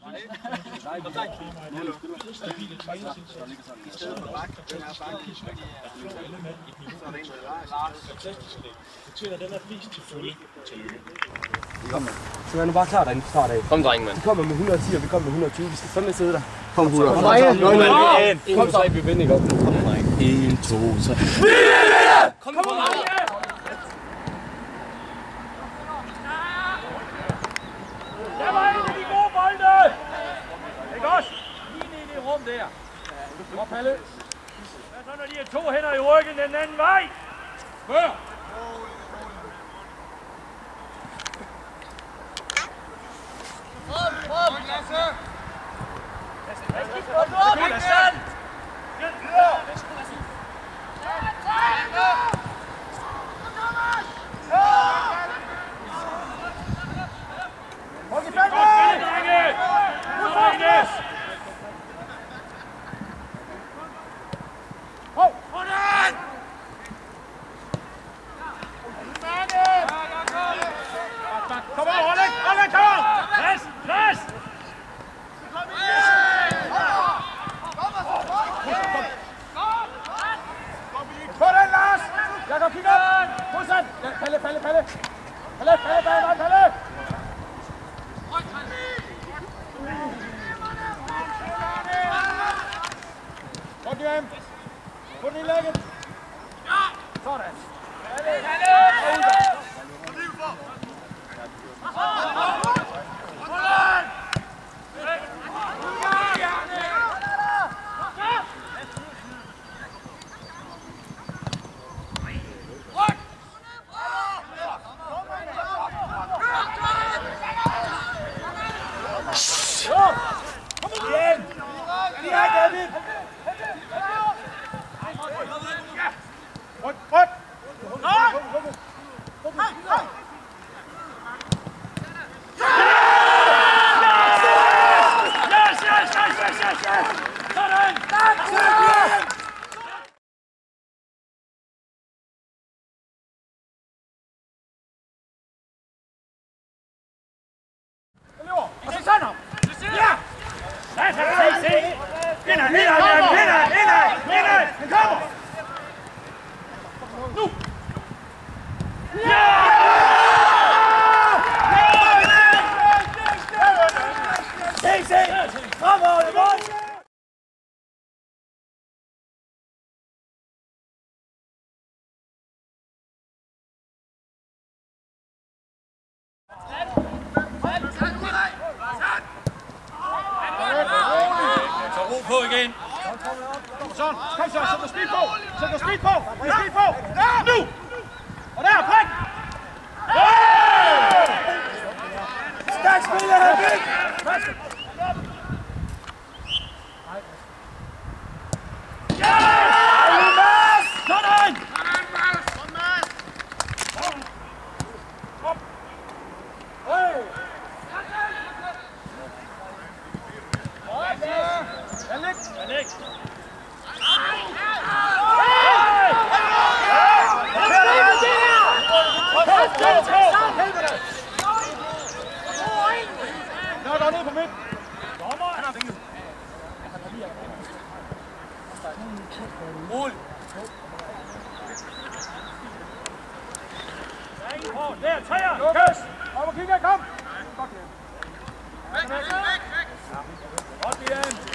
Stabile træningsindsatser. I stedet for fantastisk læg. Fortæller den er flest til fulde. Så er nu bare klar derinde fra start af. Kom, drenge, mand. De kommer med 110, og vi kommer med 120. Vi skal fandme sidde der. Kom, Huller. Kom, 3, vi vinder ikke op. 1, 2, 3. Vi vinder! Kom, drenge! Der var en af de gode bolde! Ikke også? Lige ned i det rum der. Kom, Palle. Hvad så, når de har to hænder i ryggen den anden vej? Før! Kom, Lasse! Hold i fanden! Hov! Hvordan? Kom over, Rolling! Rolling, kom over! Plads! Plads! Få den, Lars! Jakob, kig op! Modsat! Palle, Palle, Palle! Palle, Palle, Palle, Palle! Godt, Jørgen! Få den i lægget! Sådan! Palle! Palle! Så ro på igen. Sådan, kom så, sæt dig speed på. Sæt dig speed på. Speed på. Nu! Og der, prik! Stærk spiller, Henrik! Sådan! Anlæg! Nå, gå ned på midten. Dommer! Han har vinget. Mål! Der, træer! Køs! Op og kigge, kom! Godt, Jan. Væk! Godt, Jan!